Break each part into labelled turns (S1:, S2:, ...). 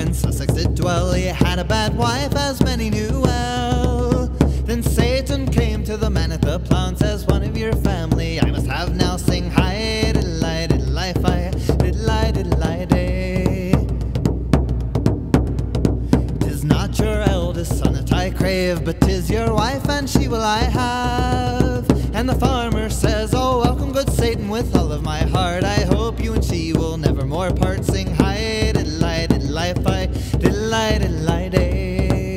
S1: in Sussex did dwell. He had a bad wife, as many knew well. Then Satan came to the man at the plough and says, one of your family I must have now. Sing hi, diddle-lie, diddle-lie, fi, diddle-lie, diddle-lie, day. 'Tis not your eldest son that I crave, but 'tis your wife, and she will I have. And the farmer says, oh, welcome, good Satan, with all of my heart. I hope you and she will never more part. Sing hi, diddle-lie, diddle-lie, fi, diddle-lie, diddle-lie, day.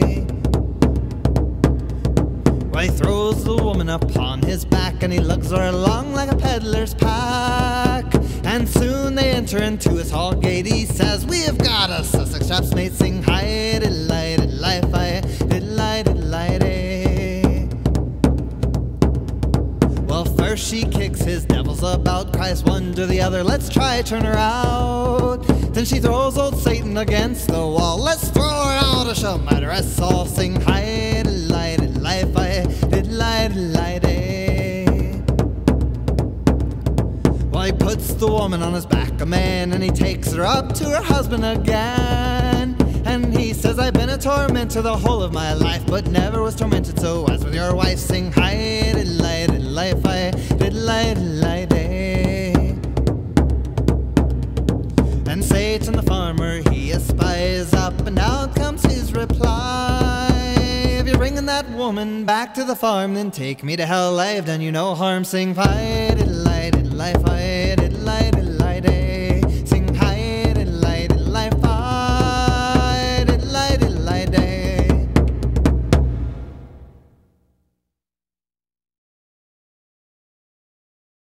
S1: Well, he throws the woman upon his back, and he lugs her along like a peddler's pack. And soon they enter into his hall gate. He says, we have got a Sussex chap's mate. Sing hi, diddle-lie, diddle-lie, fi, diddle-lie, diddle-lie, day. Well, first she kicks his devils about, cries one to the other, let's try turn her out. Then she throws old Satan against the wall, let's throw her out or she'll murder us all. Sing hi, diddle-lie, diddle-lie, fi, diddle-lie, diddle-lie, day. Well, he puts the woman on his back, a man, and he takes her up to her husband again. And he says, I've been a tormentor the whole of my life, but never was tormented so as with your wife. Sing hi, diddle-lie, diddle-lie, fi, diddle-lie, diddle-lie, day. And Satan the farmer, he espies up, and out comes his reply. If you're bringing that woman back to the farm, then take me to hell. I've done you no harm. Sing fi, diddle-lie, diddle-lie, fi,